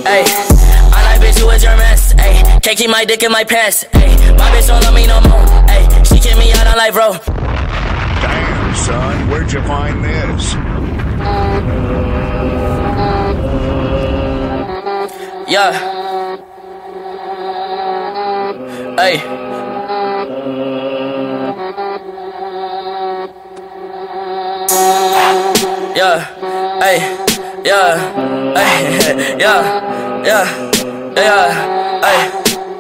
Ayy, I like bitch, you is your mess. Ayy, can't keep my dick in my pants. Ayy, my bitch don't love me no more. Ayy, she kick me out on life, bro. Damn, son, where'd you find this? Yeah. Ayy. Yeah. Ayy. Yeah. Ayy. Yeah. Yeah. Yeah. Ayy.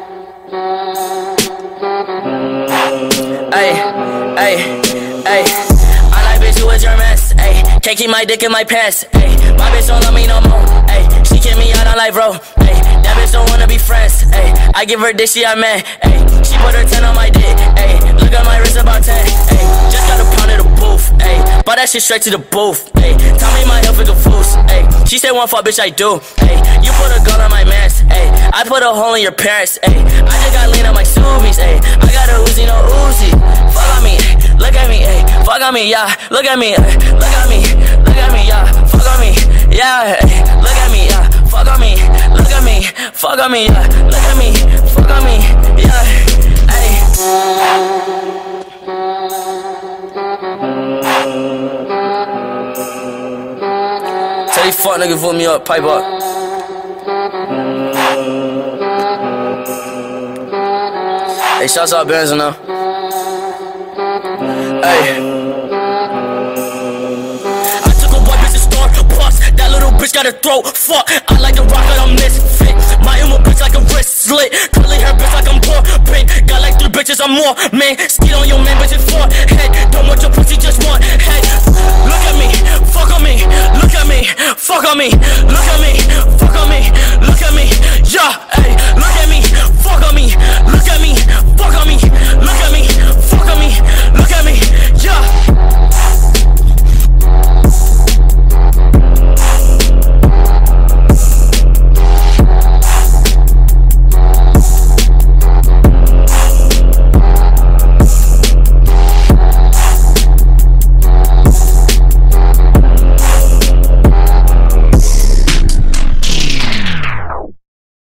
Ayy. Ayy. Ayy. I like bitch, you is your mess. Ayy, can't keep my dick in my pants. Ayy, my bitch don't love me no more. Ayy, she kick me out on life, bro. Ayy, that bitch don't wanna be friends. Ayy, I give her dick, she a man. Ayy, she put her 10 on my dick. Ayy, look at my wrist about 10. Ayy, just got a pound of the booth. Ayy, bought that shit straight to the booth. Ayy, tell me my health is confused. Ayy, she said one fuck, bitch, I do. Ayy, you put a gun on my mans. Ayy, I put a hole in your parents. Ayy, I just got lean on my Subies. Ayy, I got a Uzi, no Uzi. Fuck on me, look at me, ayy, fuck on me, yeah. Look at me, look at me, look at me, yeah. Fuck on me, yeah. Ay, look at me, yeah. Fuck on me, look at me, fuck on me, yeah. Look at me, fuck on me, yeah. Ay. Tell these fuck niggas vote me up, pipe up. Hey, shouts out Benz now. Hey. I took a white bitch to Star Plus. That little bitch got a throat. Fuck, I like the rock like I'm misfit. My emo bitch like a wrist slit. Curly hair bitch like I'm poor. Pink, got like 3 bitches, I'm more. Man, skeet on your man, bitch, it's 4 head. Don't want your pussy, just one head. Look at me, fuck on me. Look at me, fuck on me. Look at me, fuck on me.